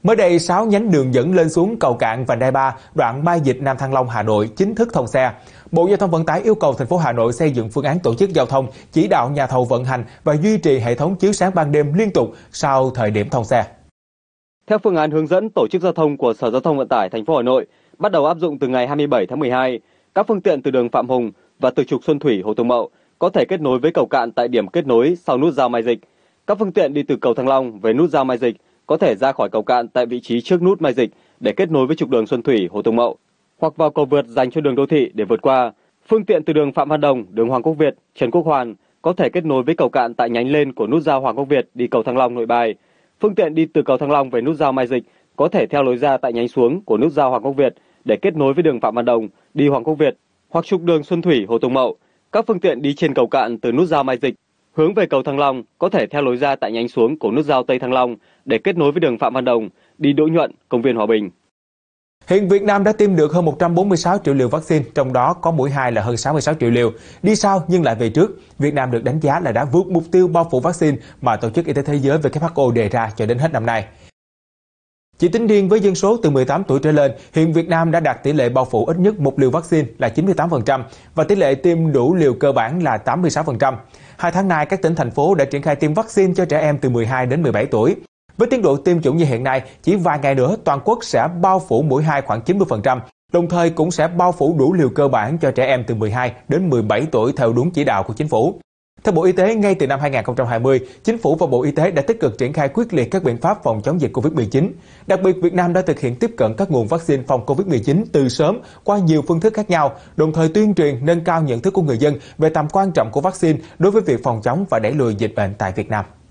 Mới đây, 6 nhánh đường dẫn lên xuống cầu Cạn vành đai 3, đoạn Mai Dịch Nam Thăng Long Hà Nội chính thức thông xe. Bộ Giao thông Vận tải yêu cầu thành phố Hà Nội xây dựng phương án tổ chức giao thông, chỉ đạo nhà thầu vận hành và duy trì hệ thống chiếu sáng ban đêm liên tục sau thời điểm thông xe. Theo phương án hướng dẫn tổ chức giao thông của Sở Giao thông Vận tải thành phố Hà Nội, bắt đầu áp dụng từ ngày 27 tháng 12, các phương tiện từ đường Phạm Hùng và từ trục Xuân Thủy Hồ Tùng Mậu có thể kết nối với cầu Cạn tại điểm kết nối sau nút giao Mai Dịch. Các phương tiện đi từ cầu Thăng Long về nút giao Mai Dịch có thể ra khỏi cầu Cạn tại vị trí trước nút Mai Dịch để kết nối với trục đường Xuân Thủy Hồ Tùng Mậu, hoặc vào cầu vượt dành cho đường đô thị để vượt qua. Phương tiện từ đường Phạm Văn Đồng, đường Hoàng Quốc Việt, Trần Quốc Hoàn có thể kết nối với cầu Cạn tại nhánh lên của nút giao Hoàng Quốc Việt đi cầu Thăng Long Nội Bài. Phương tiện đi từ cầu Thăng Long về nút giao Mai Dịch có thể theo lối ra tại nhánh xuống của nút giao Hoàng Quốc Việt để kết nối với đường Phạm Văn Đồng đi Hoàng Quốc Việt hoặc trục đường Xuân Thủy Hồ Tùng Mậu. Các phương tiện đi trên cầu Cạn từ nút giao Mai Dịch hướng về cầu Thăng Long có thể theo lối ra tại nhánh xuống của nút giao Tây Thăng Long để kết nối với đường Phạm Văn Đồng đi Đỗ Nhuận, công viên Hòa Bình. Hiện Việt Nam đã tiêm được hơn 146 triệu liều vaccine, trong đó có mũi 2 là hơn 66 triệu liều. Đi sau nhưng lại về trước, Việt Nam được đánh giá là đã vượt mục tiêu bao phủ vaccine mà Tổ chức Y tế Thế giới WHO đề ra cho đến hết năm nay. Chỉ tính riêng với dân số từ 18 tuổi trở lên, hiện Việt Nam đã đạt tỷ lệ bao phủ ít nhất một liều vaccine là 98% và tỷ lệ tiêm đủ liều cơ bản là 86%. 2 tháng nay, các tỉnh thành phố đã triển khai tiêm vaccine cho trẻ em từ 12 đến 17 tuổi. Với tiến độ tiêm chủng như hiện nay, chỉ vài ngày nữa toàn quốc sẽ bao phủ mũi 2 khoảng 90%, đồng thời cũng sẽ bao phủ đủ liều cơ bản cho trẻ em từ 12 đến 17 tuổi theo đúng chỉ đạo của chính phủ. Theo Bộ Y tế, ngay từ năm 2020, Chính phủ và Bộ Y tế đã tích cực triển khai quyết liệt các biện pháp phòng chống dịch COVID-19. Đặc biệt, Việt Nam đã thực hiện tiếp cận các nguồn vaccine phòng COVID-19 từ sớm qua nhiều phương thức khác nhau, đồng thời tuyên truyền nâng cao nhận thức của người dân về tầm quan trọng của vaccine đối với việc phòng chống và đẩy lùi dịch bệnh tại Việt Nam.